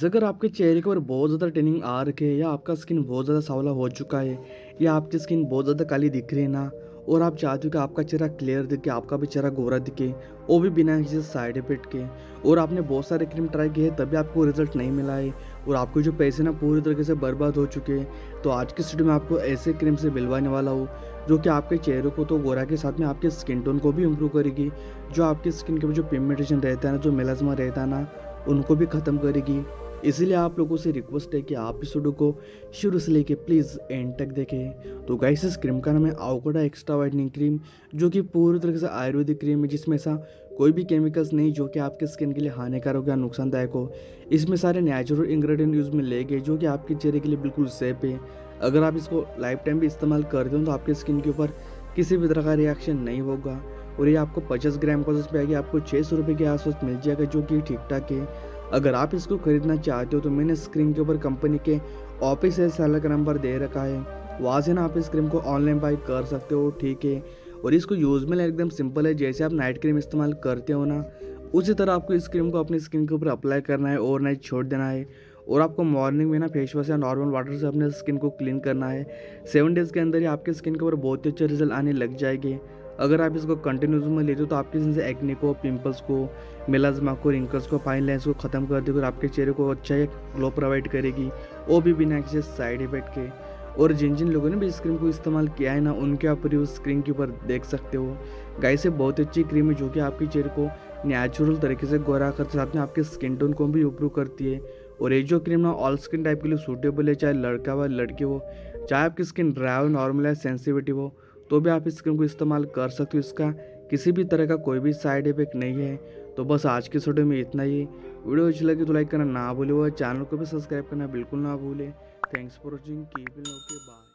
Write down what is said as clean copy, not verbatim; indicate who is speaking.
Speaker 1: अगर आपके चेहरे के ऊपर बहुत ज़्यादा टैनिंग आ रखी है या आपका स्किन बहुत ज़्यादा सांवला हो चुका है या आपकी स्किन बहुत ज़्यादा काली दिख रही है ना, और आप चाहते हो कि आपका चेहरा क्लियर दिखे, आपका भी चेहरा गोरा दिखे, वो भी बिना किसी साइड इफेक्ट के, और आपने बहुत सारे क्रीम ट्राई किए हैं तभी आपको रिजल्ट नहीं मिला है और आपके जो पैसे ना पूरी तरीके से बर्बाद हो चुके हैं, तो आज की स्टूडियो में आपको ऐसे क्रीम से मिलवाने वाला हूँ जो कि आपके चेहरे को तो गोरा के साथ में आपके स्किन टोन को भी इम्प्रूव करेगी, जो आपकी स्किन के ऊपर जो पिगमेंटेशन रहता है ना, जो मेलास्मा रहता है ना, उनको भी ख़त्म करेगी। इसीलिए आप लोगों से रिक्वेस्ट है कि आप इस वीडियो को शुरू से लेके प्लीज़ एंड तक देखें। तो गाइस, इस क्रीम का नाम है आवोकाडो एक्स्ट्रा वाइटनिंग क्रीम, जो कि पूरी तरीके से आयुर्वेदिक क्रीम है जिसमें ऐसा कोई भी केमिकल्स नहीं जो कि आपके स्किन के लिए हानिकारक या नुकसानदायक हो। इसमें सारे नेचुरल इंग्रेडिएंट यूज़ में ले गए जो कि आपके चेहरे के लिए बिल्कुल सेफ है। अगर आप इसको लाइफ टाइम भी इस्तेमाल करते हो तो आपके स्किन के ऊपर किसी भी तरह का रिएक्शन नहीं होगा। और ये आपको 50 ग्राम का पे आगे आपको 600 रुपये के आसपास मिल जाएगा, जो कि ठीक ठाक है। अगर आप इसको खरीदना चाहते हो तो मैंने स्क्रीन के ऊपर कंपनी के ऑफिशियल सेलर का नंबर दे रखा है, वहाँ से ना आप इस क्रीम को ऑनलाइन बाई कर सकते हो, ठीक है। और इसको यूज़ में एकदम सिंपल है, जैसे आप नाइट क्रीम इस्तेमाल करते हो ना, उसी तरह आपको इस क्रीम को अपनी स्किन के ऊपर अप्लाई करना है, ओवरनाइट छोड़ देना है, और आपको मॉर्निंग में ना फेस वॉश या नॉर्मल वाटर से अपने स्किन को क्लीन करना है। 7 डेज़ के अंदर ही आपके स्किन के ऊपर बहुत ही अच्छे रिजल्ट आने लग जाएंगे। अगर आप इसको कंटिन्यूस में लेते हो तो आपकी स्किन से एक्ने को, पिंपल्स को, मेलास्मा को, रिंकल्स को, फाइन लाइन्स को ख़त्म कर देगी और आपके चेहरे को अच्छा एक ग्लो प्रोवाइड करेगी, वो भी बिना किसी साइड इफेक्ट के। और जिन जिन लोगों ने भी इस क्रीम को इस्तेमाल किया है ना, उनके आप रिव्यू स्क्रीन के ऊपर देख सकते हो। गाइस, ये बहुत अच्छी क्रीम है जो कि आपके चेहरे को नेचुरल तरीके से गोरा करते साथ में आपके स्किन टोन को भी इम्प्रूव करती है। और ये जो क्रीम ना ऑल स्किन टाइप के लिए सूटेबल है, चाहे लड़का हो लड़की हो, चाहे आपकी स्किन ड्राई हो, नॉर्मल है, सेंसिटिविटी हो, तो भी आप इस क्रीम को इस्तेमाल कर सकते हो। इसका किसी भी तरह का कोई भी साइड इफेक्ट नहीं है। तो बस आज के वीडियो में इतना ही। वीडियो अच्छी लगी तो लाइक करना ना भूले और चैनल को भी सब्सक्राइब करना बिल्कुल ना भूले। Thanks for watching, keep it okay, bye.